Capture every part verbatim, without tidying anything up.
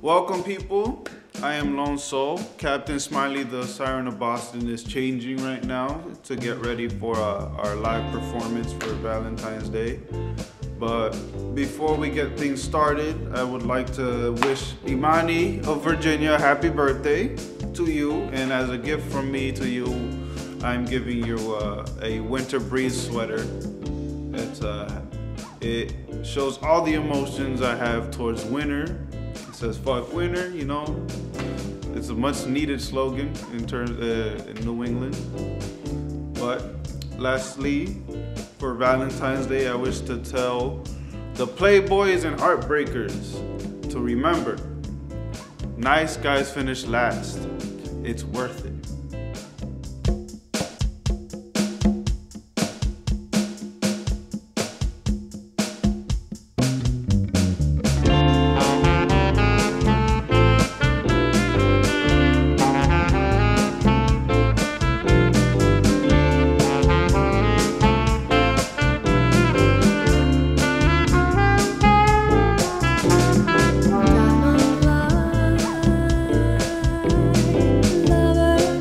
Welcome, people. I am Lone Soul. Captain Smiley, the Siren of Boston, is changing right now to get ready for uh, our live performance for Valentine's Day. But before we get things started, I would like to wish Imani of Virginia happy birthday to you. And as a gift from me to you, I'm giving you uh, a winter breeze sweater. It's, uh, it shows all the emotions I have towards winter. It says fuck winter, you know. It's a much needed slogan in terms uh, in New England. But lastly, for Valentine's Day, I wish to tell the playboys and heartbreakers to remember, nice guys finish last. It's worth it. Lover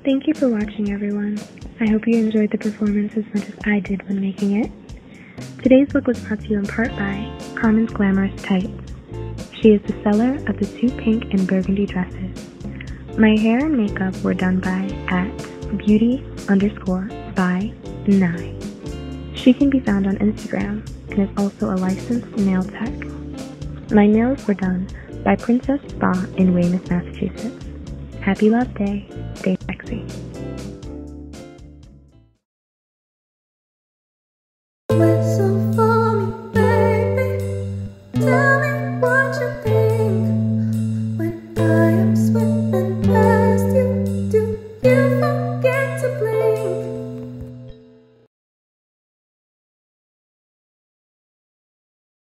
Thank you for watching, everyone. I hope you enjoyed the performance as much as I did when making it. Today's look was brought to you in part by Carmen's Glamorous Tights. She is the seller of the two pink and burgundy dresses. My hair and makeup were done by at beauty underscore by nine. She can be found on Instagram and is also a licensed nail tech. My nails were done by Princess Spa in Weymouth, Massachusetts. Happy Love Day. Stay sexy.